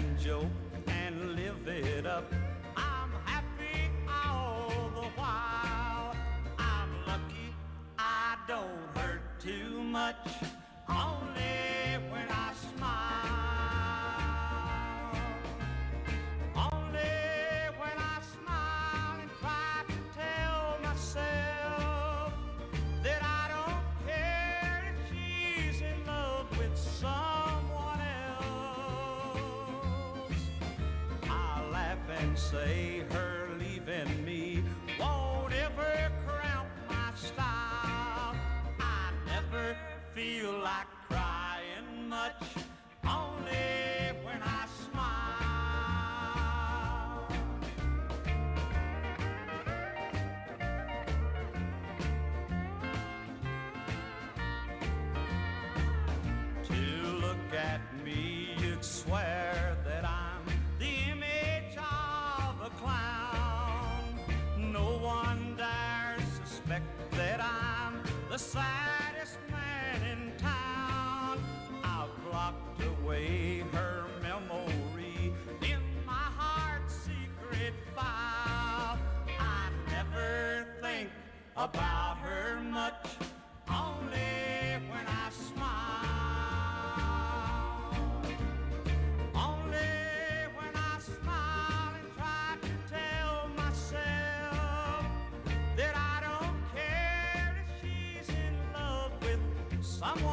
and joke and live it up. I'm happy all the while. I'm lucky I don't hurt too much, only when I smile. Only when I smile and try to tell myself that I don't care if she's in love with someone else. I laugh and say her leaving me won't ever cramp my style. I never feel like crying much, only when I smile. To look at me, you'd swear that I'm the image of a clown. No one dares suspect that I'm the saddest man in town. I've locked away her memory in my heart's secret file. I never think about her much, only when I smile. Only when I smile and try to tell myself that I don't care if she's in love with someone